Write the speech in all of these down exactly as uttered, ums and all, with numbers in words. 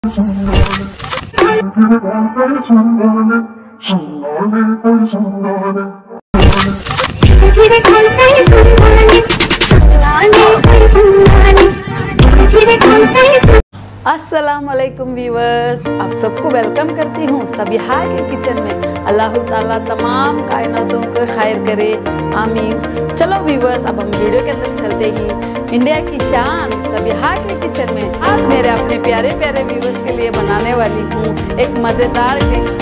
अस्सलाम वालेकुम व्यूअर्स, आप सबको वेलकम करती हूँ सबिहा के किचन में। अल्लाह ताला तमाम कायनातों को खैर करे, आमीन। चलो व्यूअर्स, अब हम वीडियो के अंदर चलते ही इंडिया की शान सबिहा के किचन में आज मेरे अपने प्यारे प्यारे व्यूअर्स के लिए बनाने वाली हूँ एक मज़ेदार डिश।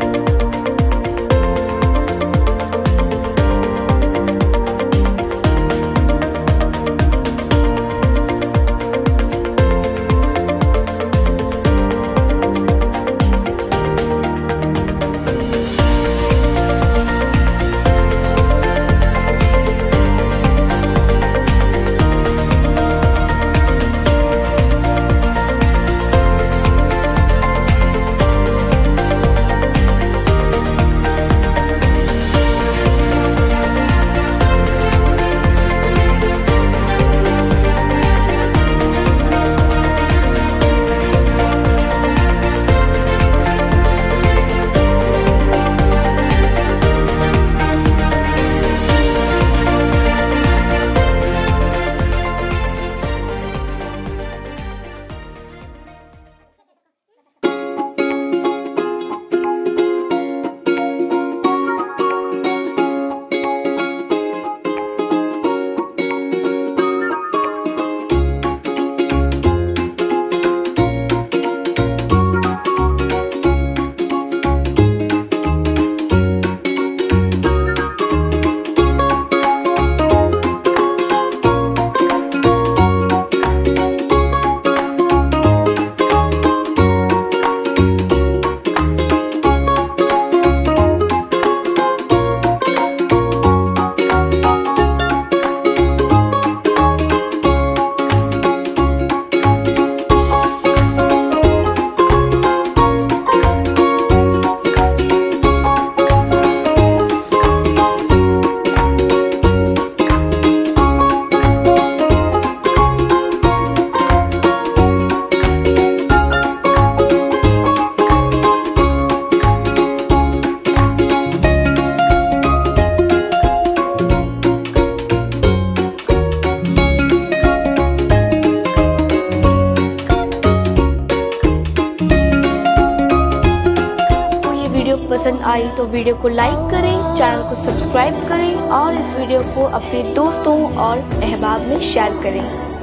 पसंद आई तो वीडियो को लाइक करें, चैनल को सब्सक्राइब करें और इस वीडियो को अपने दोस्तों और अहबाब में शेयर करें।